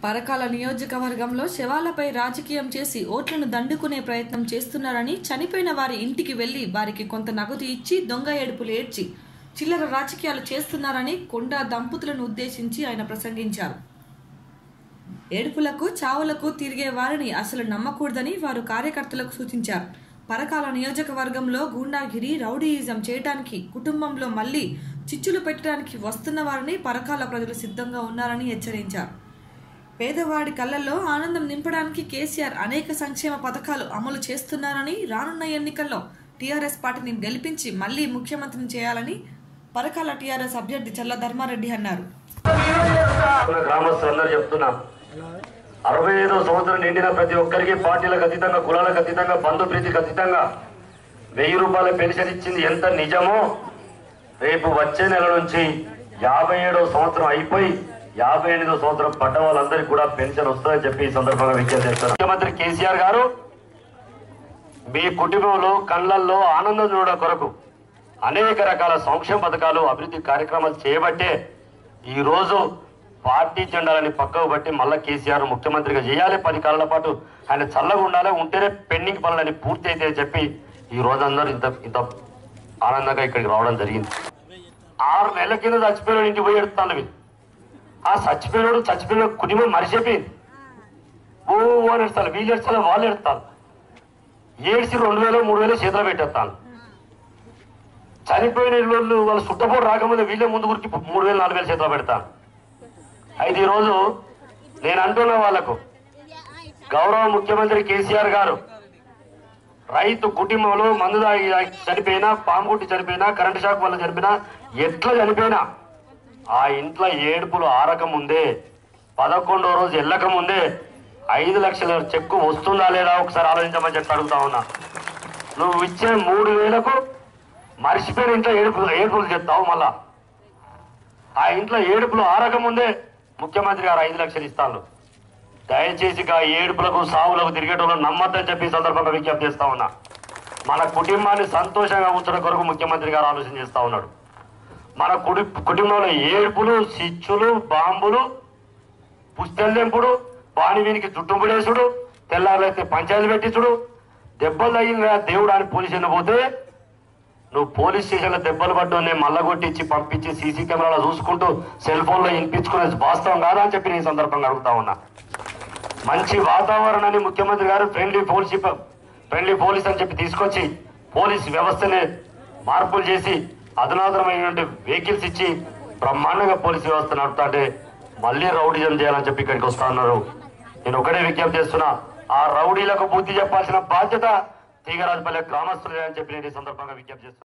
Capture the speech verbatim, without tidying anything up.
పరకాల నియోజకవర్గంలో శవాలపై రాజకీయం చేసి ఓట్లను దండుకునే ప్రయత్నం చేస్తున్నారని, చనిపోయిన వారి ఇంటికి వెళ్లి వారికి కొంత నగదు ఇచ్చి దొంగ ఏడుపులు ఏడ్చి చిల్లర రాజకీయాలు చేస్తున్నారని కొండా దంపతులను ఉద్దేశించి ఆయన ప్రసంగించారు. ఏడుపులకు చావులకు తిరిగే వారిని అసలు నమ్మకూడదని వారు కార్యకర్తలకు సూచించారు. పరకాల నియోజకవర్గంలో గూండాగిరి, రౌడీయిజం చేయడానికి, కుటుంబంలో మళ్లీ చిచ్చులు పెట్టడానికి వస్తున్న వారిని పరకాల ప్రజలు సిద్ధంగా ఉన్నారని హెచ్చరించారు. పేదవాడి కళ్ళల్లో ఆనందం నింపడానికి కేసీఆర్ అనేక సంక్షేమ పథకాలు అమలు చేస్తున్నారని, రానున్న ఎన్నికల్లో టీఆర్ఎస్ పార్టీని గెలిపించి మళ్లీ ముఖ్యమంత్రిని చేయాలని పరకాల టీఆర్ఎస్ అభ్యర్థి చల్ల ధర్మారెడ్డి అన్నారు. అరవై ఐదో సంవత్సరం నిండిన ప్రతి ఒక్కరికి పార్టీలకు అతీతంగా, కులాలకు అతీతంగా, బంధు ప్రీతికి అతీతంగా వెయ్యి రూపాయల పెన్షన్ ఇచ్చింది ఎంత నిజమో, రేపు వచ్చే నెల నుంచి యాభై ఏడో సంవత్సరం అయిపోయి యాభై ఎనిమిదో సంవత్సరం పడ్డ వాళ్ళందరికీ కూడా పెన్షన్ వస్తుందని చెప్పి ఈ సందర్భంగా విజ్ఞప్తి చేస్తారు. ముఖ్యమంత్రి కేసీఆర్ గారు మీ కుటుంబంలో కళ్ళల్లో ఆనందం చూడడం కొరకు అనేక రకాల సంక్షేమ పథకాలు, అభివృద్ధి కార్యక్రమాలు చేయబట్టే ఈరోజు పార్టీ జెండాలని పక్కకు బట్టి మళ్ళా కేసీఆర్ ముఖ్యమంత్రిగా చేయాలి, పది కాలాల పాటు ఆయన చల్లగా ఉండాలి, ఉంటేనే పెండింగ్ పనులని పూర్తి అయితే చెప్పి ఈ రోజు అందరూ ఇంత ఇంత ఆనందంగా ఇక్కడికి రావడం జరిగింది. ఆరు నెలల కింద చచ్చిపోయిన ఇంటికి పోయి ఎడుతాను. ఆ చచ్చిపోయినాడు చచ్చిపోయిన కుటుంబం మరిచిపోయింది. ఓ అని ఎడతాను, వీళ్ళు ఎడతాను, వాళ్ళు ఎడతాను, ఏడ్చి రెండు వేలు మూడు వేలు చేతిలో పెట్టేస్తాను. చనిపోయిన వాళ్ళు వాళ్ళు సుట్టపోటు రాకముందే వీళ్ళే ముందు గురికి మూడు వేలు నాలుగు వేలు చేతిలో పెడతాను. అయితే ఈరోజు నేను అంటున్న వాళ్లకు, గౌరవ ముఖ్యమంత్రి కేసీఆర్ గారు రైతు కుటుంబంలో మందు తాగి చనిపోయినా, పాము కుట్టి చనిపోయినా, కరెంటు షాక్ వల్ల చనిపోయినా, ఎట్లా చనిపోయినా ఆ ఇంట్లో ఏడుపులు ఆరక ముందే, పదకొండో రోజు వెళ్ళక ముందే ఐదు లక్షల చెక్కు వస్తుందా లేదా ఒకసారి ఆలోచించమని చెప్పి అడుగుతా ఉన్నా. నువ్వు ఇచ్చే మూడు వేలకు మర్చిపోయిన ఇంట్లో ఏడుపులు ఏడుపులు చెప్తావు. మళ్ళా ఆ ఇంట్లో ఏడుపులు ఆరక ముందే ముఖ్యమంత్రి గారు ఐదు లక్షలు ఇస్తాను. దయచేసి ఆ ఏడుపులకు సావులకు తిరిగేటోళ్ళు నమ్మద్దని చెప్పి సందర్భంగా విజ్ఞప్తి చేస్తా ఉన్నా. మన కుటుంబాన్ని సంతోషంగా ఉంచడం కొరకు ముఖ్యమంత్రి గారు ఆలోచన చేస్తా ఉన్నాడు. మన కుడి కుటుంబంలో ఏడుపులు, సిచ్చులు, బాంబులు, పుస్తెల్లెంపుడు, పాని వీనికి జుట్టుబుడేసుడు, తెల్లారులైతే పంచాయతీ పెట్టించుడు, దెబ్బలు తగిన దేవుడు అని పోలీసులు పోతే నువ్వు పోలీస్ స్టేషన్లో దెబ్బలు పడ్డు నేను మల్లగొట్టించి పంపించి సీసీ కెమెరాలో చూసుకుంటూ సెల్ ఫోన్లో వినిపించుకునే వాస్తవం కాదా అని చెప్పి నేను సందర్భంగా అడుగుతా ఉన్నా. మంచి వాతావరణాన్ని ముఖ్యమంత్రి గారు ఫ్రెండ్లీ పోలీస్ ఫ్రెండ్లీ పోలీస్ అని చెప్పి తీసుకొచ్చి పోలీస్ వ్యవస్థని మార్పులు చేసి అధునాతనమైనటువంటి వెహికల్స్ ఇచ్చి బ్రహ్మాండంగా పోలీస్ వ్యవస్థ నడుపుతుంటే మళ్ళీ రౌడీజం చేయాలని చెప్పి ఇక్కడికి వస్తా ఉన్నారు. నేను ఒకటే విజ్ఞప్తి చేస్తున్నా, ఆ రౌడీలకు బుద్ధి చెప్పాల్సిన బాధ్యత తీగరాజపల్లి గ్రామస్తులే అని చెప్పి నేను ఈ సందర్భంగా విజ్ఞప్తి చేస్తున్నా.